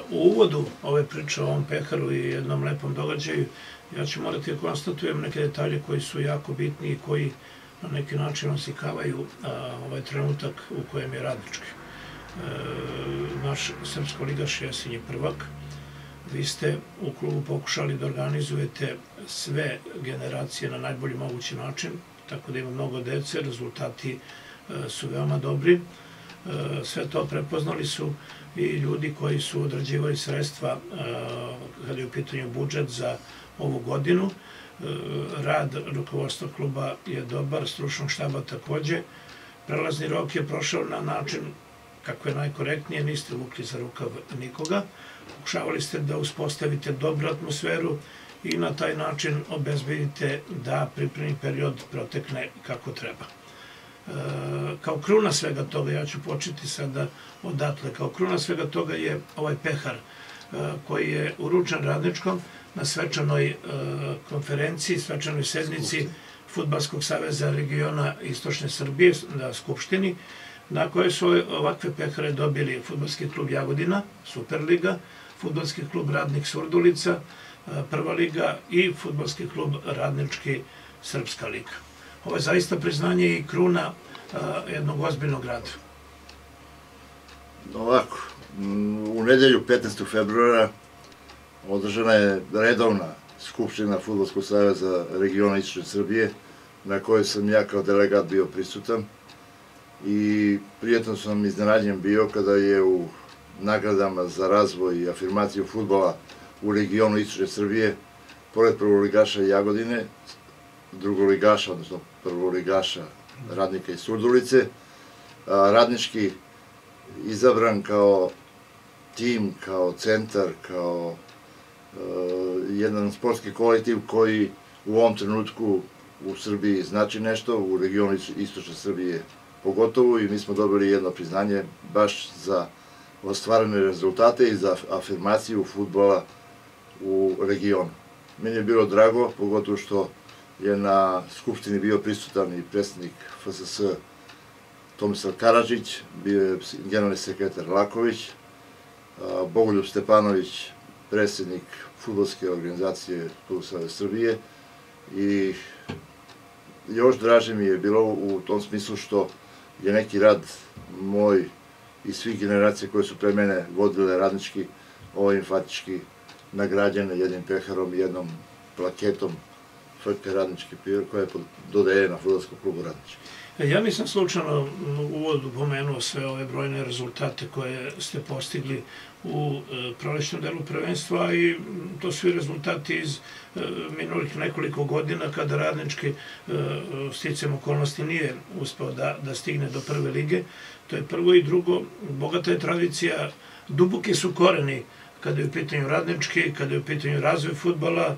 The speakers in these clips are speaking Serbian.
U uvodu ove priče o ovom peharu i jednom lepom događaju, ja ću morati da konstatujem neke detalje koji su jako bitni i koji na neki način osikavaju ovaj trenutak u kojem je Radnički. Naš srpsko-ligaš Jesenji prvak. Vi ste u klubu pokušali da organizujete sve generacije na najbolji mogući način, tako da ima mnogo dece, rezultati su veoma dobri. Sve to prepoznali su i ljudi koji su odrađivali sredstva kada je u pitanju budžet za ovu godinu. Rad rukovodstva kluba je dobar, stručnog štaba takođe. Prelazni rok je prošao na način kako je najkorektnije, niste vukli za rukav nikoga. Pokušavali ste da uspostavite dobru atmosferu i na taj način obezbedite da pripremni period protekne kako treba. Kao kruna svega toga, ja ću početi sada odatle, kao kruna svega toga je ovaj pehar koji je uručen Radničkom na svečanoj konferenciji, svečanoj sednici Fudbalskog saveza regiona Istočne Srbije na Skupštini, na kojoj su ovakve pehare dobili Fudbalski klub Jagodina, Superliga, Fudbalski klub Radnik Surdulica, Prva liga i Fudbalski klub Radnički Srpska liga. Ovo je zaista priznanje i kruna jednog ozbiljnog rada. Ovako, u nedelju 15. februara održana je redovna skupština Fudbalskog saveza regiona Istočne Srbije, na kojoj sam ja kao delegat bio prisutan i prijetno sam iznenađen bio kada je u nagradama za razvoj i afirmaciju fudbala u regionu Istočne Srbije, pored prvoligaša Jagodine, drugoligaša, odnosno prvoligaša Radnika iz Surdulice, Radnički izabran kao tim, kao centar, kao jedan sportski kolektiv koji u ovom trenutku u Srbiji znači nešto, u regionu Istočne Srbije pogotovo, i mi smo dobili jedno priznanje baš za ostvarene rezultate i za afirmaciju fudbala u regionu. Meni je bilo drago, pogotovo što je na Skupštini bio prisutan i predsjednik FSS Tomislav Karadžić, bio je generalni sekretar Laković, Bogoljub Stepanović, predsjednik fudbalske organizacije Fudbalskog saveza Srbije, i još draže mi je bilo u tom smislu što je neki rad moj i svih generacija koje su pre mene vodile Radnički ovim fatički nagrađene jednim peharom i jednom plaketom FK Radnički koja je dodeljena Fudbalskom klubu Radnički. Ja nisam slučajno u uvodu pomenuo sve ove brojne rezultate koje ste postigli u prolećnom delu prvenstva, i to su i rezultati iz minulih nekoliko godina kada Radnički sticajem okolnosti nije uspeo da stigne do prve lige. To je prvo, i drugo, bogata je tradicija, duboki su koreni kada je u pitanju Radnički, kada je u pitanju razvoj fudbala.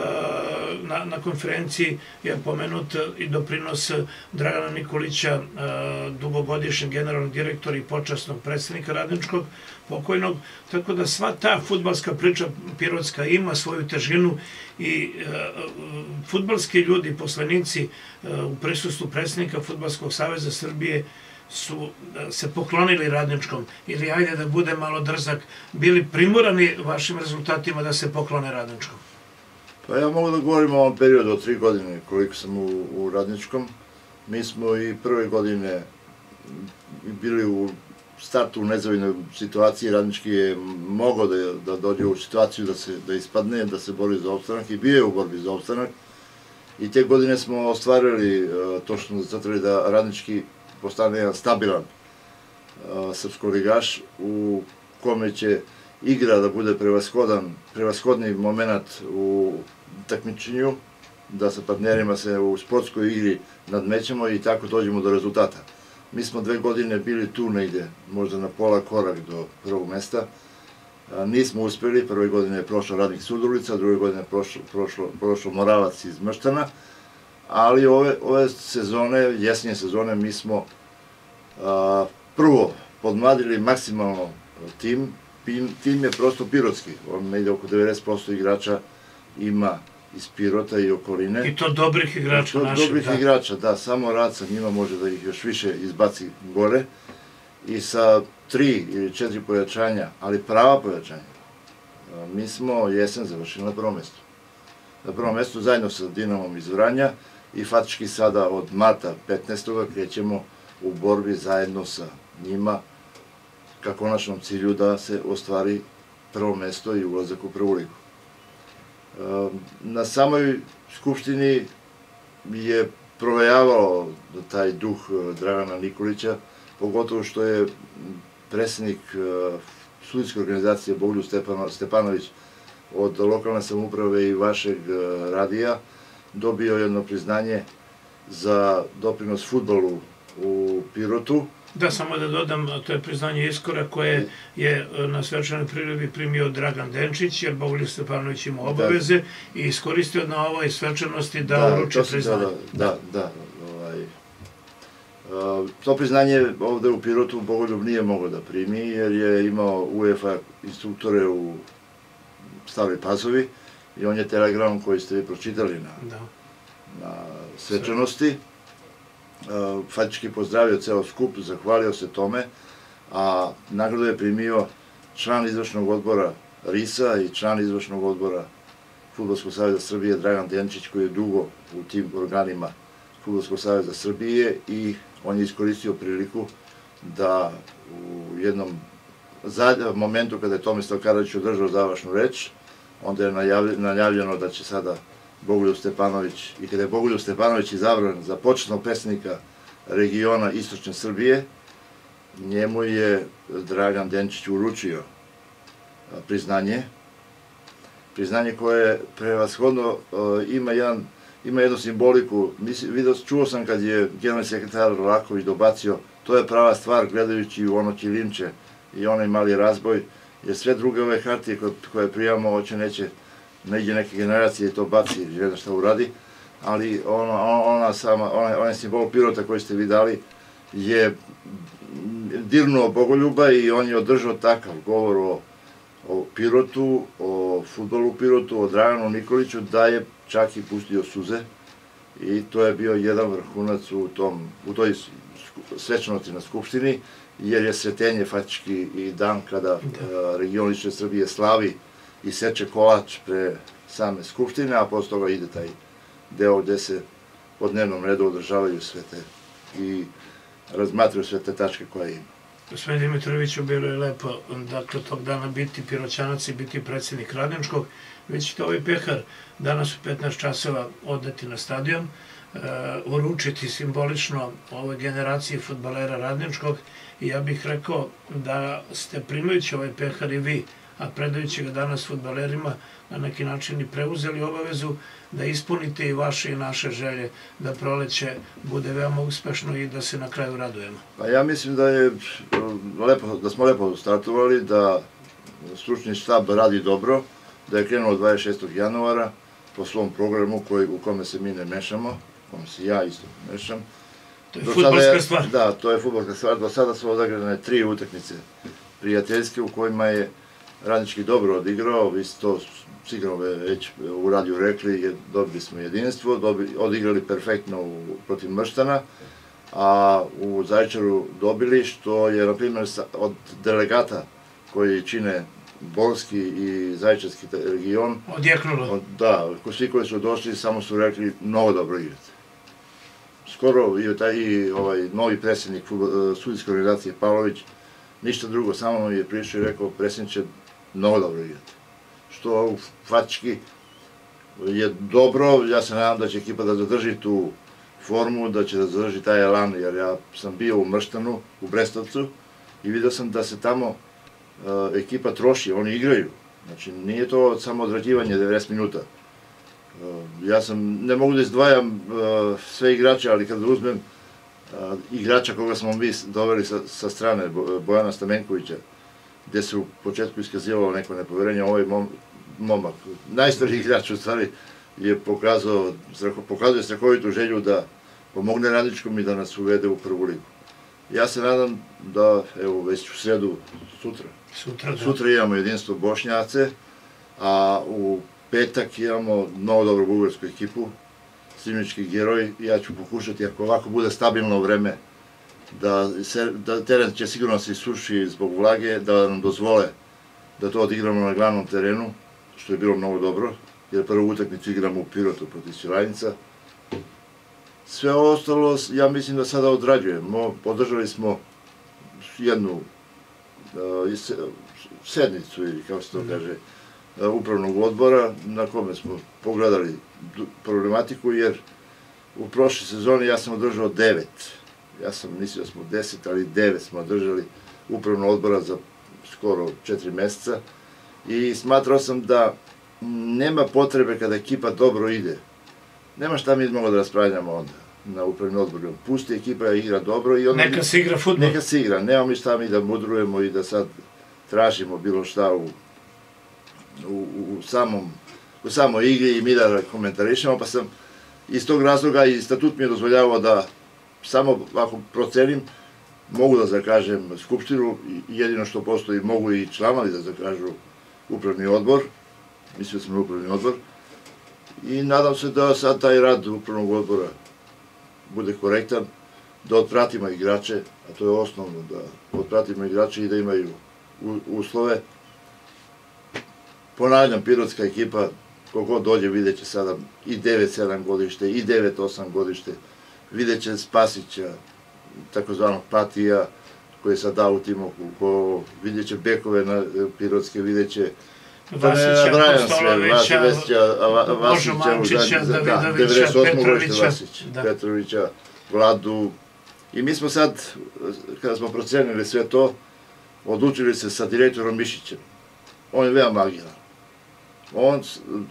Na konferenciji je pomenut i doprinos Dragana Nikolića, dugogodišnjeg generalnog direktora i počasnog predsjednika Radničkog, pokojnog, tako da sva ta fudbalska priča pirotska ima svoju težinu i fudbalski ljudi, poslanici u prisustvu predsjednika Fudbalskog saveza Srbije su se poklonili Radničkom, ili, ajde da bude malo drzak, bili primorani vašim rezultatima da se poklone Radničkom? Pa ja mogu da govorim o ovom periodu od 3 godine koliko sam u Radničkom. Mi smo i prve godine bili u startu u nezavidnoj situaciji. Radnički je mogao da dođe u situaciju da ispadne, da se bori za opstanak, i bio je u borbi za opstanak. I te godine smo ostvarili to što smo zacrtali, da Radnički postane jedan stabilan srpsko-ligaš u kome će igra da bude prevashodni moment u takmičenju, da sa partnerima se u sportskoj igri nadmećemo i tako dođemo do rezultata. Mi smo 2 godine bili tu negde, možda na pola korak do prvog mesta. Nismo uspeli, prve godine je prošao Radnik Surdulica, druge godine je prošao Moravac iz Mrštana, ali ove sezone, jesenje sezone, mi smo prvo podmladili maksimalno tim. Tim je prosto pirotski, on negde oko 90% igrača ima iz Pirota i okoline. I to dobrih igrača naših. Dobrih igrača, da, samo rad sa njima može da ih još više izbaci gore, i sa 3 ili 4 pojačanja, ali prava pojačanja, Mi smo jesen završili na prvom mestu. Na prvom mestu zajedno sa Dinamom iz Vranja i faktički sada od marta 15. krećemo u borbi zajedno sa njima ka konačnom cilju da se ostvari prvo mesto i ulazak u prvu ligu. Na samoj skupštini je provejavao taj duh Dragana Nikolića, pogotovo što je predsednik sudijske organizacije Bogoljub Stepanović od lokalne samouprave i vašeg radija dobio jedno priznanje za doprinos fudbalu u Pirotu. Da, samo da dodam, to je priznanje Iskora koje je na svečanoj priredbi primio Dragan Denčić, jer Bogoljub Stepanović ima obaveze i iskoristio na ovoj svečanosti da uruči priznanje. Da. To priznanje ovde u Pirotu Bogoljub nije mogao da primi, jer je imao UEFA instruktore u Staroj Pazovi i on je telegram koji ste vi pročitali na svečanosti faktički pozdravio ceo skup, zahvalio se tome, a nagradu je primio član izvršnog odbora RIS-a i član izvršnog odbora Fudbalskog saveza Srbije Dragan Denčić, koji je dugo u tim organima Fudbalskog saveza Srbije, i on je iskoristio priliku da u jednom momentu kada je Tomislav Karađić održao završnu reč, onda je najavljeno da će sada Bogoljub Stepanović, i kada je Bogoljub Stepanović izabran za počasnog predsednika regiona Istočne Srbije, njemu je Dragan Denčić uručio priznanje koje prevashodno ima jednu simboliku. Čuo sam kad je generalni sekretar Laković dobacio, to je prava stvar gledajući u ono Ćilimče i onaj mali razboj, jer sve druge ove hartije koje prijavamo, hoće neće, neđe neke generacije to baci, ne znam šta uradi, ali onaj simbol Pirota koji ste vi dali je dirnuo Bogoljuba i on je održao takav govor o Pirotu, o fudbalu u Pirotu, o Draganu Nikoliću, da je čak i pustio suze, i to je bio jedan vrhunac u toj svečanosti na Skupštini, jer je Sretenje faktički i dan kada region Istočne Srbije slavi i seče kolač pre same Skupštine, a posle toga ide taj deo gde se po dnevnom redu održavaju sve te i razmatraju sve te tačke koje ima. Gospodin Dimitroviću, bilo je lepo, dakle, tog dana biti Piroćanac i biti predsjednik Radničkog. Vi ćete ovaj pehar danas u 15 časova odneti na stadion, uručiti simbolično ovoj generaciji fudbalera Radničkog, i ja bih rekao da ste primajući ovaj pehar i vi, a predajući ga danas fudbalerima, na neki način i preuzeli obavezu da ispunite i vaše i naše želje da proleće bude veoma uspešno i da se na kraju radujemo. Pa ja mislim da smo lepo startovali, da stručni štab radi dobro, da je krenuo 26. januara po svom programu u kome se mi ne mešamo, u kome se ja isto mešam. To je fudbalska stvar. Da, to je fudbalska stvar. Do sada su odigrane 3 utakmice prijateljske u kojima je Radnički dobro odigrao, vi ste to sigurno već u radiju rekli, dobili smo jedinstvo, odigrali perfektno protiv Mrštana, a u Zaječaru dobili, što je, na primjer, od delegata koji čine Borski i Zaječarski region, odjeknulo. Da, svi koji su došli samo su rekli mnogo dobro igrate. Skoro i taj novi predsjednik sudijske organizacije Pavlović, ništa drugo, samo mi je prišao i rekao, predsjedniče, mnogo dobro igrate. Što faktički je dobro, ja se nadam da će ekipa da zadrži tu formu, da će da zadrži taj elan, jer ja sam bio u Mrštanu, u Brestovcu, i vidio sam da se tamo ekipa troši, oni igraju. Znači, nije to samo odrađivanje 90 minuta. Ja ne mogu da izdvajam sve igrače, ali kada uzmem igrača koga smo mi doveli sa strane, Bojana Stamenkovića, gde se u početku iskazivalo neko nepoverenje, ovaj momak, najstariji igrač u stvari, je pokazuje strahovitu želju da pomogne Radničkom i da nas uvede u prvu ligu. Ja se nadam da, evo, već u sredu, sutra imamo jedinstvo Bošnjace, a u petak imamo mnogo dobru bugarsku ekipu, Slivnički Geroj, i ja ću pokušati, ako ovako bude stabilno vreme, da teren će sigurno se isuši zbog vlage, da nam dozvole da to odigramo na glavnom terenu, što je bilo mnogo dobro, jer prvu utakmicu igramo u Pirotu protiv Svilajnca. Sve ostalo, ja mislim da sada odrađujemo. Održali smo jednu sednicu, ili kako se to kaže, upravnog odbora, na kome smo pogledali problematiku, jer u prošle sezoni ja sam održao 9. Ja sam mislio da smo 10, ali 9 smo održali upravnog odbora za skoro 4 meseca i smatrao sam da nema potrebe kada ekipa dobro ide. Nema šta mi mogli da raspravljamo onda na upravnim odborima. Pusti ekipa igra dobro i onda... Neka se igra fudbal. Neka se igra. Nema mi šta mi da mudrujemo i da sad tražimo bilo šta u samoj igri i mi da komentarišemo, pa sam iz tog razloga i statut mi je dozvoljavao da samo ako procenim mogu da zakažem skupštinu, jedino što postoji mogu i članovi da zakažu upravni odbor, mislio sam na upravni odbor, i nadam se da sad taj rad upravnog odbora bude korektan, da otpratimo igrače, a to je osnovno, da otpratimo igrače i da imaju uslove. Ponavljam, pirotska ekipa, kogod dođe, vidjet će sada i 9-7 godište, i 9-8 godište, vidjet će Spasića, takozvanog Patija, koji je sad dao u Timoku, vidjet će bekove pirotske, vidjet će Vasića, Kostolovića, Božo Mančića, Davidovića, Petrovića, Vladu. I mi smo sad, kada smo procenili sve to, odlučili se sa direktorom Mišićem. On je veoma agilan. On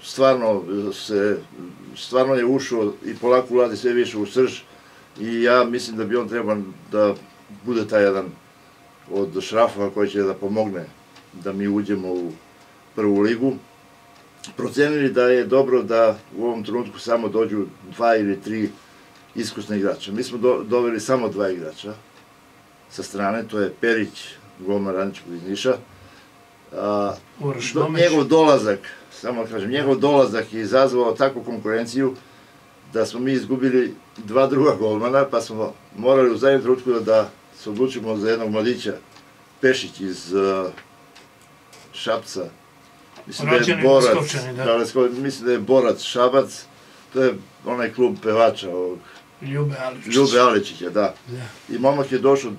stvarno je ušao i polako ulazi sve više u srž i ja mislim da bi on trebao da bude taj jedan od šrafova koji će da pomogne da mi uđemo u prvu ligu. Procenili da je dobro da u ovom trenutku samo dođu 2 ili 3 iskusne igrača. Mi smo doveli samo 2 igrača sa strane, to je Perić, golman Radničkog iz Niša. Njegov dolazak, samo kažem, njegov dolazak je izazvao takvu konkurenciju da smo mi izgubili 2 druga golmana, pa smo morali u zadnjem trenutku da se odlučimo za jednog mladića, Pešić iz Šapca. Mislim da je Borac Šabac, to je onaj klub pevača ovog Ljube Aličića, da. I momak je došao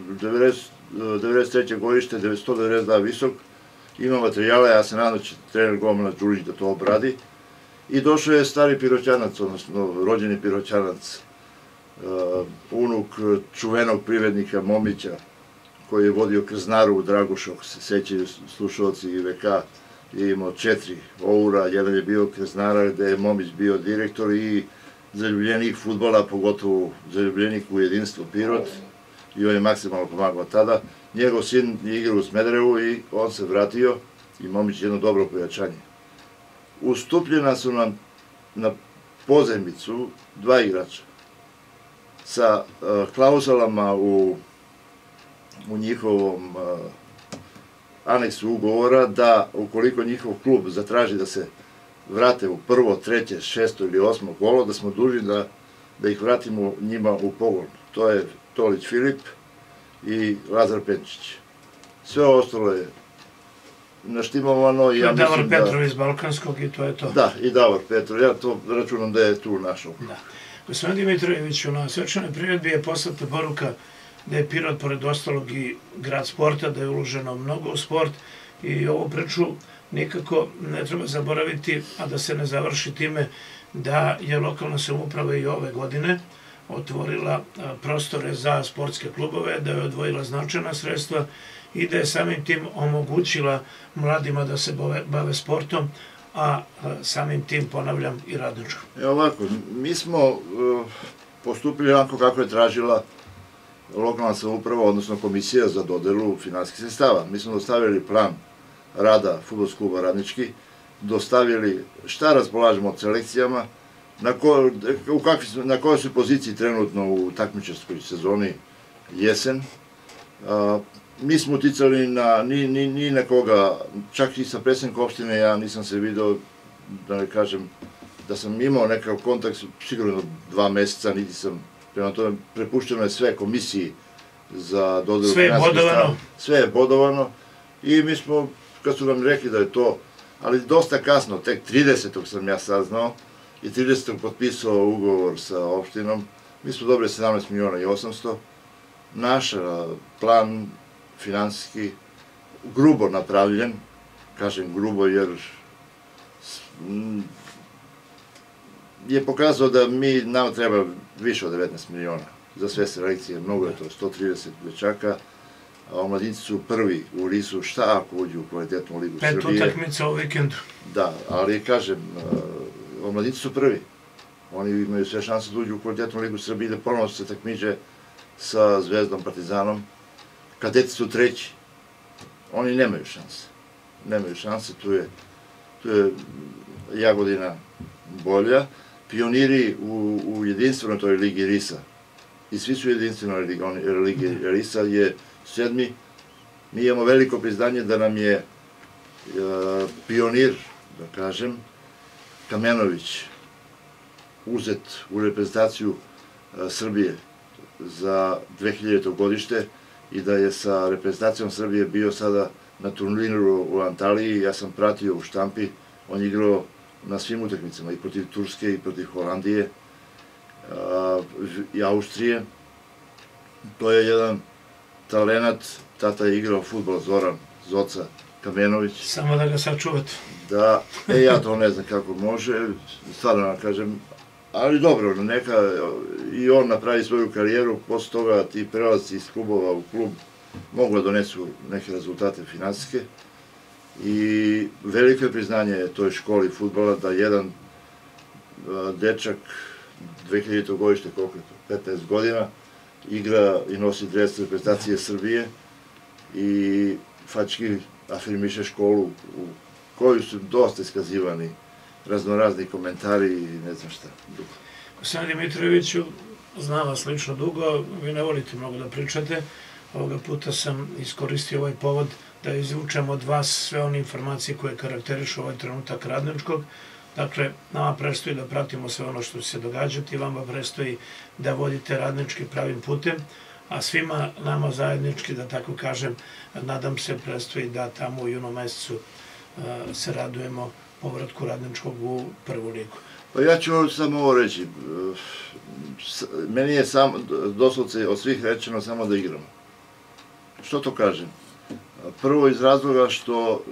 93. godište, 192 visok, ima materijala, ja se nadam da će trener golmana Đulić da to obradi. I došao je stari Piroćanac, odnosno rođeni Piroćanac, unuk čuvenog privrednika Momića, koji je vodio krznaru u Dragušu, ako se sećaju slušalci i VK, je imao 4 oura, jedan je bio krznara gde je Momić bio direktor i zaljubljenik fudbala, pogotovo zaljubljenik u jedinstvo Pirot, i on je maksimalno pomagao tada. Njegov sin je igrao u Smederevu i on se vratio i Momić je jedno dobro pojačanje. Ustupljena su nam na pozajmicu 2 igrača sa klauzulama u njihovom aneksu ugovora da ukoliko njihov klub zatraži da se vrate u 1., 3., 6. ili 8. kolo, da smo dužni da ih vratimo njima u pogon. To je Tolić Filip i Lazar Penčić. Sve ostalo je naštimovano i ja mislim da... Davor Petrov iz Balkanskog i to je to. Da, i Davor Petrov. Ja to računam da je tu našao. Da. Gospodin Dimitrojeviću, na svečanoj priredbi je poslata poruka da je Pirot, pored ostalog, i grad sporta, da je uloženo mnogo u sport i ovu priču nikako ne treba zaboraviti, a da se ne završi time da je lokalna samouprava i ove godine otvorila prostore za sportske klubove, da je odvojila značajna sredstva i da je samim tim omogućila mladima da se bave sportom, a samim tim, ponavljam, i Radničkom. Ovako, mi smo postupili onako kako je tražila lokalna samouprava, odnosno komisija za dodelu finansijskih sredstava. Mi smo dostavili plan rada fudbalskog kluba Radnički, dostavili šta raspolažemo od selekcijama, na kojoj su poziciji trenutno u takmičarskoj sezoni jesen. Mi smo uticali ni na koga, čak i sa predsjednikom opštine, ja nisam se video, da ne kažem, da sam imao nekakav kontakt, sigurno 2 meseca, niti sam, prema tome, prepušteno je sve komisiji za dodelu finansijskih sredstava. Sve je bodovano i mi smo kad su nam rekli da je to, ali dosta kasno, tek 30. sam ja saznao i 30. potpisao ugovor sa opštinom. Mi smo dobili 17.800.000. Naš plan finansijski grubo napravljen, kažem grubo jer je pokazao da nama treba više od 19 miliona za sve selekcije, mnogo je to, 130 dečaka, a omladinci su prvi u RIS-u, šta ako uđu u kvalitetnu ligu Srbije. 5 utakmica u vikendu. Da, ali kažem, omladinci su prvi. Oni imaju sve šanse da uđu u kvalitetnu ligu Srbije, da ponovno se takmiče sa Zvezdom, Partizanom. Kadeti su treći. Oni nemaju šanse. Nemaju šanse, tu je Jagodina bolja. Pioniri u jedinstvenoj toj ligi RIS-a, i svi su jedinstvenoj ligi RIS-a, je 7. Mi imamo veliko priznanje da nam je pionir, da kažem, Kamenović, uzet u reprezentaciju Srbije za 2000. godište i da je sa reprezentacijom Srbije bio sada na turniru u Antaliji. Ja sam pratio u štampi, on je igrao na svim utakmicama, i protiv Turske, i protiv Holandije, i Austrije. To je jedan talenat, tata je igrao fudbal, Zoran Zoca Kamenović. Samo da ga sačuvate. Da, ja to ne znam kako može, stvarno vam kažem, ali dobro, neka i on napravi svoju karijeru, posle toga ti prelazi iz klubova u klub mogu da donesu neke rezultate finansijske i veliko je priznanje toj školi fudbala da jedan dečak 2000. godište, koliko je to, 15 godina, igra i nosi dres reprezentacije Srbije i faktički afirmiše školu u koju su dosta iskazivani raznorazni komentari i ne znam šta. Gospodine Dimitroviću, znam vas lično dugo, vi ne volite mnogo da pričate. Ovoga puta sam iskoristio ovaj povod da izvučem od vas sve one informacije koje karakterišu ovaj trenutak Radničkog. Dakle, nama predstoji da pratimo sve ono što će se događati, vama predstoji da vodite Radnički pravim putem, a svima nama zajednički, da tako kažem, nadam se, predstoji da tamo u junu mesecu se radujemo povratku Radničkog u prvu ligu. Pa ja ću samo ovo reći. Meni je doslovce od svih rečeno samo da igramo. Što to kažem? Prvo iz razloga što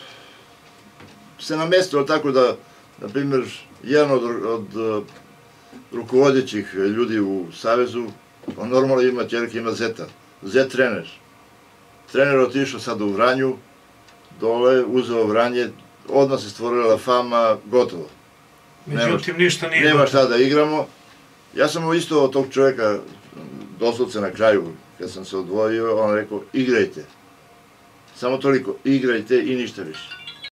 se namestilo tako da, na primjer, jedan od rukovodećih ljudi u Savezu, on normalno ima ćerke, ima zeta. Zet trener. Trener otišao sad u Vranju, dole, uzeo Vranje, odmah se stvorila fama, gotovo. Međutim, ništa nije nema šta da igramo. Ja sam isto od tog čovjeka, doslovce na kraju, kad sam se odvojio, on rekao, igrajte. Samo toliko, igrajte i ništa više.